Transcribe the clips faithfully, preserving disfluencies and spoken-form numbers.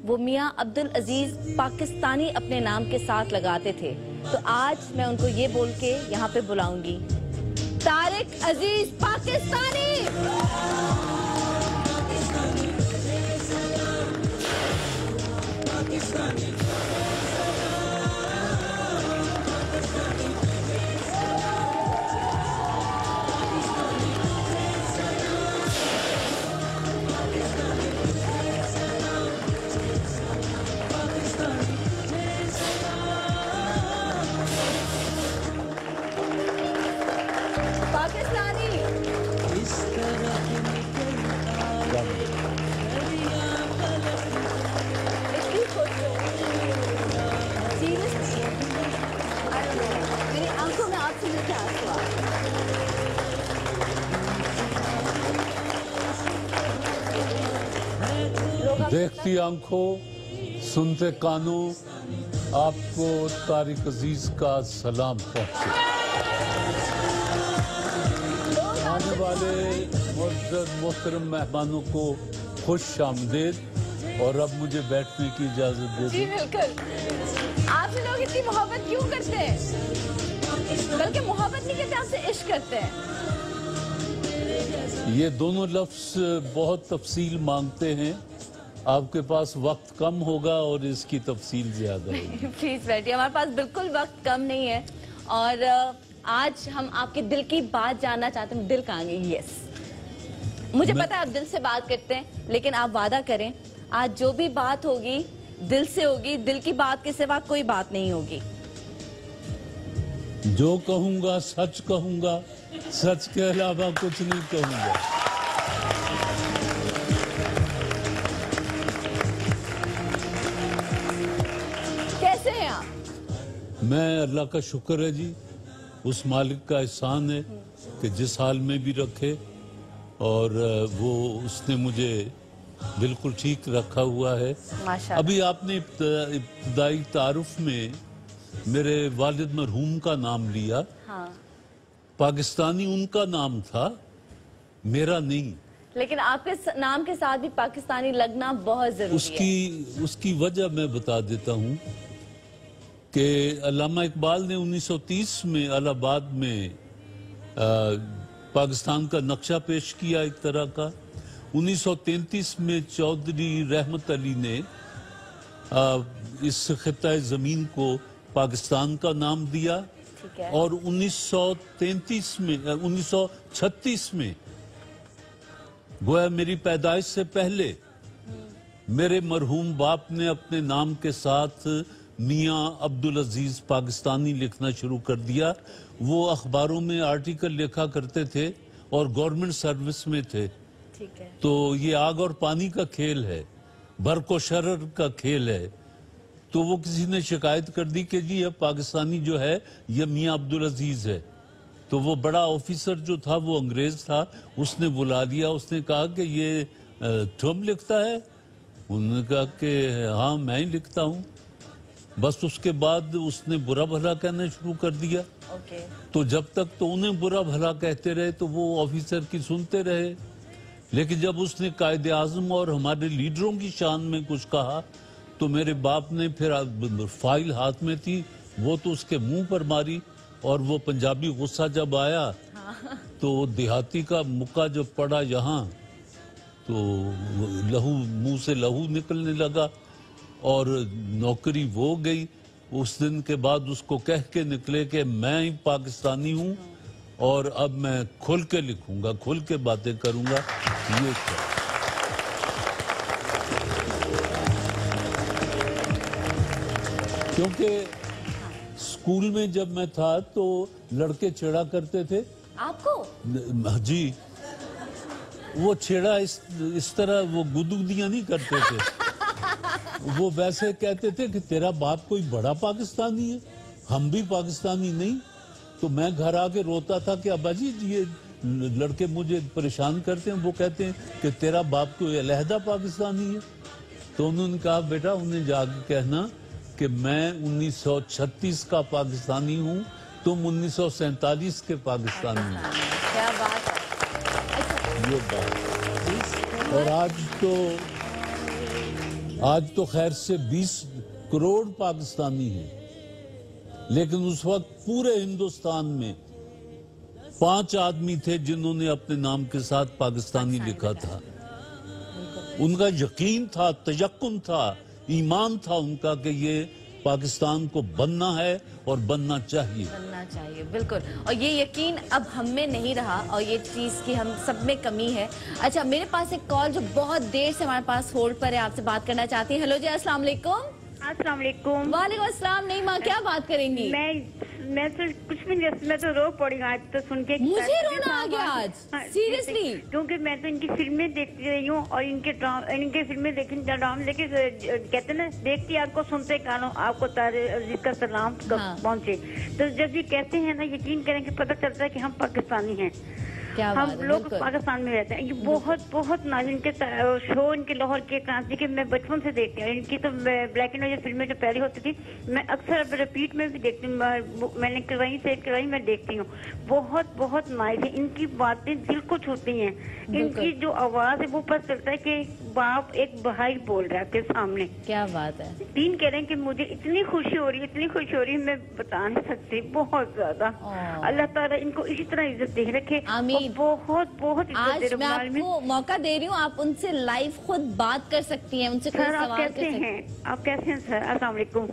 وہ میاں عبدالعزیز پاکستانی اپنے نام کے ساتھ لگاتے تھے، تو آج میں ان کو یہ بول کے یہاں پہ بلاؤں گی، طارق عزیز پاکستانی۔ دیکھتی آنکھوں، سنتے کانوں، آپ کو طارق عزیز کا سلام پہنچے۔ آنے والے معزز محترم مہمانوں کو خوش آمدید، اور اب مجھے بیٹھنے کی اجازت دے جی دیں۔ بالکل، آپ سے لوگ اتنی محبت کیوں کرتے ہیں؟ بلکہ محبت نہیں کرتے، آپ سے عشق کرتے ہیں۔ یہ دونوں لفظ بہت تفصیل مانگتے ہیں، آپ کے پاس وقت کم ہوگا اور اس کی تفصیل زیادہ ہوگی۔ پلیز بیٹھیے، ہمارے پاس بالکل وقت کم نہیں ہے، اور آج ہم آپ کے دل کی بات جاننا چاہتے ہیں۔ دل کہاں گئی؟ یس، مجھے پتا ہے آپ دل سے بات کرتے ہیں، لیکن آپ وعدہ کریں آج جو بھی بات ہوگی دل سے ہوگی، دل کی بات کے سوا کوئی بات نہیں ہوگی۔ جو کہوں گا سچ کہوں گا، سچ کے علاوہ کچھ نہیں کہوں گا۔ کیسے ہیں آپ؟ میں، اللہ کا شکر ہے جی، اس مالک کا احسان ہے کہ جس حال میں بھی رکھے، اور وہ اس نے مجھے بالکل ٹھیک رکھا ہوا ہے۔ ماشاءاللہ۔ ابھی آپ نے ابتدائی تعارف میں میرے والد مرحوم کا نام لیا۔ ہاں، پاکستانی ان کا نام تھا، میرا نہیں۔ لیکن آپ کے نام کے ساتھ بھی پاکستانی لگنا بہت ضروری اس ہے۔ کی اس کی وجہ میں بتا دیتا ہوں کہ علامہ اقبال نے انیس سو تیس میں الہ آباد میں پاکستان کا نقشہ پیش کیا ایک طرح کا۔ انیس سو تینتیس میں چودھری رحمت علی نے اس خطہ زمین کو پاکستان کا نام دیا، اور انیس سو تینتیس میں انیس سو چھتیس میں گویا میری پیدائش سے پہلے میرے مرحوم باپ نے اپنے نام کے ساتھ میاں عبدالعزیز پاکستانی لکھنا شروع کر دیا۔ وہ اخباروں میں آرٹیکل لکھا کرتے تھے اور گورنمنٹ سروس میں تھے، تو یہ آگ اور پانی کا کھیل ہے، برق و شرر کا کھیل ہے۔ تو وہ کسی نے شکایت کر دی کہ جی یہ پاکستانی جو ہے یہ میاں عبدالعزیز ہے، تو وہ بڑا آفیسر جو تھا وہ انگریز تھا، اس نے بلا لیا، اس نے کہا کہ یہ تم لکھتا ہے؟ انہوں نے کہا کہ ہاں میں ہی لکھتا ہوں۔ بس اس کے بعد اس نے برا بھلا کہنا شروع کر دیا، تو جب تک تو انہیں برا بھلا کہتے رہے تو وہ آفیسر کی سنتے رہے، لیکن جب اس نے قائد اعظم اور ہمارے لیڈروں کی شان میں کچھ کہا تو میرے باپ نے پھر فائل ہاتھ میں تھی، وہ تو اس کے منہ پر ماری، اور وہ پنجابی غصہ جب آیا تو دیہاتی کا مکہ جب پڑا یہاں تو لہو منہ سے لہو نکلنے لگا، اور نوکری وہ گئی۔ اس دن کے بعد اس کو کہہ کے نکلے کہ میں ہی پاکستانی ہوں، اور اب میں کھل کے لکھوں گا، کھل کے باتیں کروں گا۔ یہ کیا کیونکہ اسکول میں جب میں تھا تو لڑکے چھیڑا کرتے تھے آپ کو؟ جی، وہ چھیڑا اس طرح وہ گدگدیاں نہیں کرتے تھے، وہ ویسے کہتے تھے کہ تیرا باپ کوئی بڑا پاکستانی ہے، ہم بھی پاکستانی نہیں۔ تو میں گھر آ کے روتا تھا کہ ابا جی یہ لڑکے مجھے پریشان کرتے ہیں، وہ کہتے ہیں کہ تیرا باپ کوئی علیحدہ پاکستانی ہے۔ تو انہوں نے کہا بیٹا انہیں جا کے کہنا کہ میں انیس سو چھتیس کا پاکستانی ہوں، تم انیس سو سینتالیس کے پاکستانی ہوں۔ کیا بات ہے، یہ بات، اور آج تو آج تو خیر سے بیس کروڑ پاکستانی ہیں، لیکن اس وقت پورے ہندوستان میں پانچ آدمی تھے جنہوں نے اپنے نام کے ساتھ پاکستانی لکھا تھا. ان کا یقین تھا، تیقن تھا، ایمان تھا ان کا کہ یہ پاکستان کو بننا ہے اور بننا چاہیے بننا چاہیے بالکل. اور یہ یقین اب ہم میں نہیں رہا اور یہ چیز کی ہم سب میں کمی ہے. اچھا میرے پاس ایک کال جو بہت دیر سے ہمارے پاس ہولڈ پر ہے، آپ سے بات کرنا چاہتی ہیں. ہیلو جی، السلام علیکم. السلام علیکم. وعلیکم السلام. نہیں ماں، کیا بات کریں گی؟ میں میں تو کچھ بھی نہیں، میں تو رو پڑی آج تو سن کے. مجھے رونا آ گیا آج سیریسلی، کیونکہ میں تو ان کی فلمیں دیکھتی رہی ہوں اور ان کے ان کی فلمیں دیکھیں ڈرام دیکھے کہتے ہیں نا، دیکھتی آپ کو سنتے کانوں آپ کو عزیز کا سلام پہنچے. تو جب یہ کہتے ہیں نا، یقین کریں کہ پتہ چلتا ہے کہ ہم پاکستانی ہیں، ہم لوگ پاکستان میں رہتے ہیں. یہ بہت بہت ناز ان کے شو، ان کے لاہور کے کرانچی کے میں بچپن سے دیکھتی ہوں. ان کی تو بلیک اینڈ وائٹ فلمیں جو پہلے ہوتی تھی میں اکثر ریپیٹ میں بھی دیکھتی ہوں، میں نے کروائی سے کروائی میں دیکھتی ہوں. بہت بہت نائس ہے. ان کی باتیں دل کو چھوتی ہیں. ان کی جو آواز ہے وہ پتہ چلتا ہے کہ باپ ایک بھائی بول رہا ہے آپ کے سامنے. کیا بات ہے. تین کہہ رہے ہیں کہ مجھے اتنی خوشی ہو رہی ہے، اتنی خوشی ہو رہی ہے میں بتا نہیں سکتی، بہت زیادہ. اللہ تعالیٰ ان کو اسی طرح عزت دے رکھے. آمین. بہت بہت آج میں آپ کو موقع دے رہی ہوں، آپ ان سے لائیو خود بات کر سکتی ہیں، ان سے کوئی سوال کر سکتی ہیں. آپ کیسے ہیں سر؟ السلام علیکم.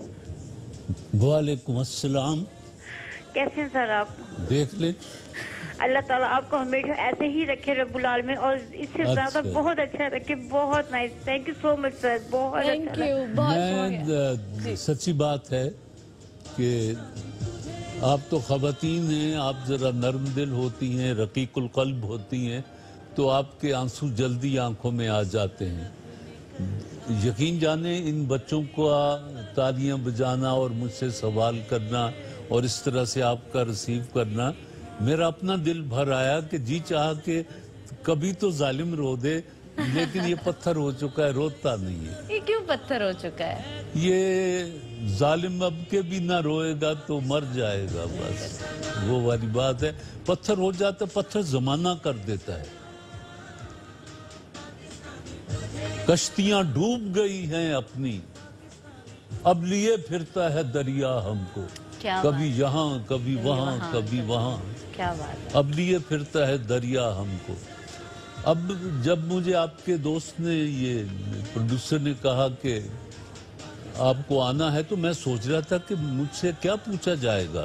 وعلیکم السلام. کیسے ہیں سر آپ؟ دیکھ لیں. اللہ تعالیٰ آپ کو ہمیشہ ایسے ہی رکھے رب العالمین، اور اس سے زیادہ بہت اچھا رکھے. بہت nice. Thank you so much sir. بہت اچھا. میں سچی بات ہے کہ آپ تو خواتین ہیں، آپ ذرا نرم دل ہوتی ہیں، رقیق القلب ہوتی ہیں، تو آپ کے آنسو جلدی آنکھوں میں آ جاتے ہیں. یقین جانیں ان بچوں کو تالیاں بجانا اور مجھ سے سوال کرنا اور اس طرح سے آپ کا ریسیو کرنا، میرا اپنا دل بھر آیا کہ جی چاہا کہ کبھی تو ظالم رو دے، لیکن یہ پتھر ہو چکا ہے، روتا نہیں ہے. یہ کیوں پتھر ہو چکا ہے؟ یہ ظالم اب کے بھی نہ روئے گا تو مر جائے گا، بس وہ والی بات ہے. پتھر ہو جاتا، پتھر زمانہ کر دیتا ہے. کشتیاں ڈوب گئی ہیں اپنی، اب لیے پھرتا ہے دریا ہم کو، کبھی یہاں کبھی وہاں کبھی وہاں، کیا بات. اب لیے پھرتا ہے دریا ہم کو. اب جب مجھے آپ کے دوست نے، یہ پروڈیوسر نے کہا کہ آپ کو آنا ہے، تو میں سوچ رہا تھا کہ مجھ سے کیا پوچھا جائے گا.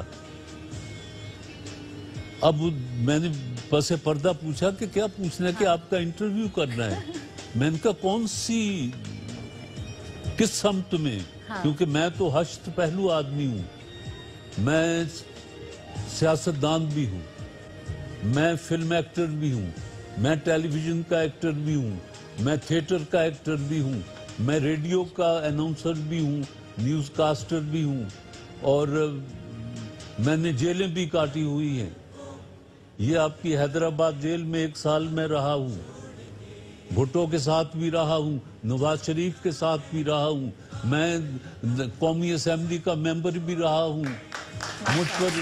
اب میں نے پس پردہ پوچھا کہ کیا پوچھنا ہے، کہ آپ کا انٹرویو کرنا ہے. میں نے کہا کون سی، کس سمت میں، کیونکہ میں تو ہشت پہلو آدمی ہوں. میں سیاستدان بھی ہوں، میں فلم ایکٹر بھی ہوں، میں ٹیلی ویژن کا ایکٹر بھی ہوں، میں تھیٹر کا ایکٹر بھی ہوں، میں ریڈیو کا اناؤنسر بھی ہوں، نیوز کاسٹر بھی ہوں، اور میں نے جیلیں بھی کاٹی ہوئی ہیں. یہ آپ کی حیدرآباد جیل میں ایک سال میں رہا ہوں، بھٹو کے ساتھ بھی رہا ہوں، نواز شریف کے ساتھ بھی رہا ہوں، میں قومی اسمبلی کا ممبر بھی رہا ہوں. مجھ پر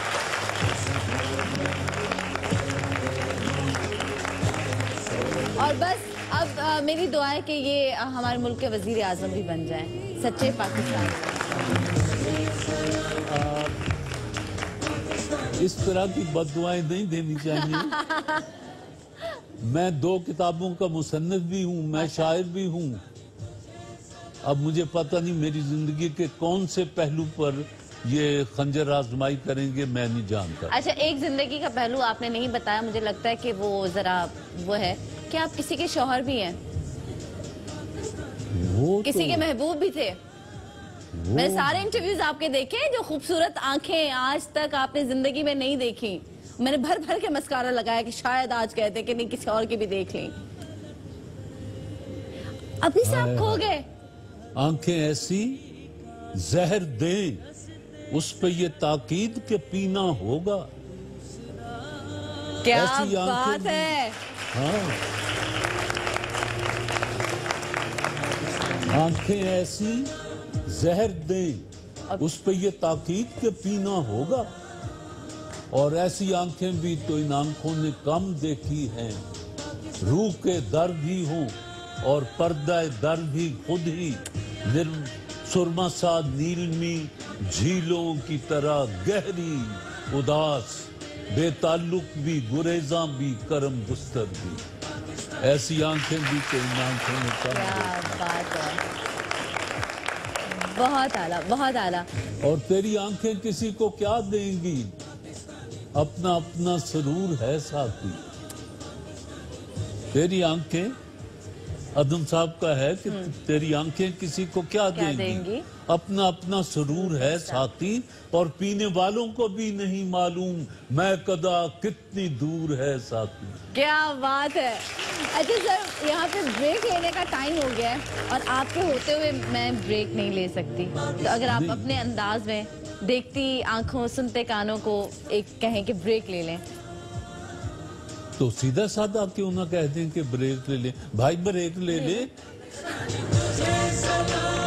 اور بس اب میری دعا ہے کہ یہ ہمارے ملک کے وزیر اعظم بھی بن جائیں، سچے پاکستان. اس طرح کی بد دعائیں نہیں دینی چاہیے. میں دو کتابوں کا مصنف بھی ہوں، میں شاعر بھی ہوں. اب مجھے پتہ نہیں میری زندگی کے کون سے پہلو پر یہ خنجر آزمائی کریں گے، میں نہیں جانتا. اچھا ایک زندگی کا پہلو آپ نے نہیں بتایا، مجھے لگتا ہے کہ وہ ذرا وہ ہے کہ آپ کسی کے شوہر بھی ہیں، وہ کسی کے محبوب بھی تھے. میں سارے انٹرویوز آپ کے دیکھے، جو خوبصورت آنکھیں آج تک آپ نے زندگی میں نہیں دیکھی. میں نے بھر بھر کے مسکارا لگایا کہ شاید آج کہتے کہ نہیں کسی اور کی بھی دیکھ لیں. ابھی سے آپ کھو گئے. آنکھیں ایسی زہر دیں، اس پہ یہ تاکید کہ پینا ہوگا. کیا بات ہے. ہاں، آنکھیں ایسی زہر دیں، اس پہ یہ تاکید کہ پینا ہوگا. اور ایسی آنکھیں بھی تو ان آنکھوں نے کم دیکھی ہیں. روح کے درد ہی ہوں اور پردہ در بھی خود ہی نر سرما سا نیلمی جھیلوں کی طرح گہری اداس، بے تعلق بھی گریزاں بھی کرم گستر بھی، ایسی آنکھیں بھی کہ ان آنکھوں میں کم کیا بات ہے، بہت اعلیٰ بہت اعلیٰ. اور تیری آنکھیں کسی کو کیا دیں گی، اپنا اپنا سرور ہے ساتھی. تیری آنکھیں ادم صاحب کا ہے کہ تیری آنکھیں کسی کو کیا دیں گی، اپنا اپنا سرور ہے ساتھی، اور پینے والوں کو بھی نہیں معلوم میں قدا کتنی دور ہے ساتھی. کیا بات ہے. اچھا سر، یہاں پہ بریک لینے کا ٹائم ہو گیا ہے اور آپ کے ہوتے ہوئے میں بریک نہیں لے سکتی، تو اگر آپ اپنے انداز میں دیکھتی آنکھوں سنتے کانوں کو ایک کہیں کہ بریک لے لیں. تو سیدھا سادہ کیوں نہ کہہ دیں کہ بریک لے لیں، بھائی بریک لے لیں.